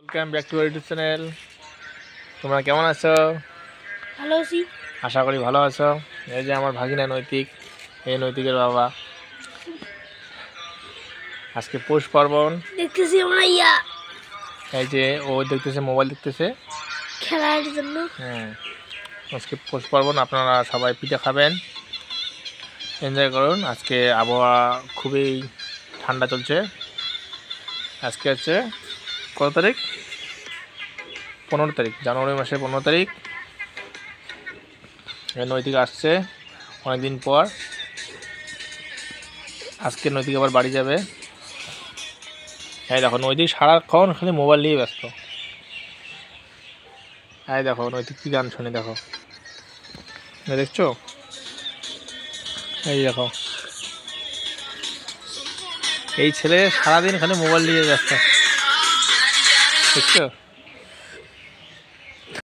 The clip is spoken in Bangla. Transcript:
Welcome back to YouTube channel. তোমরা কেমন আছো? ভালো আছি। আশা করি ভালো আছো। এই যে আমার ভাগিনা নৈতিক, এই নৈতিকের বাবা। আজকে পৌষ পার্বণ দেখতেছি আমরা এই যে ও দেখতেছে, মোবাইল দেখতেছে খেলার জন্য। আজকে পৌষ পার্বণ, আপনারা সবাই পিঠা খাবেন, এনজয় করুন। আজকে আবহাওয়া খুবই ঠান্ডা চলছে। আজকে হচ্ছে কত তারিখ? 15 তারিখ, জানুয়ারি মাসের 15 তারিখ। নৈতিক আসছে অনেকদিন পর। আজকে নৈতিক আবার বাড়ি যাবে। হ্যাঁ দেখো, নৈতিক সারাক্ষণ খালি মোবাইল নিয়ে ব্যস্ত। হ্যাঁ দেখো নৈতিক কী গান শুনে, দেখো দেখছো, এই দেখো এই ছেলে সারাদিন খালি মোবাইল নিয়ে ব্যস্ত, দেখছো।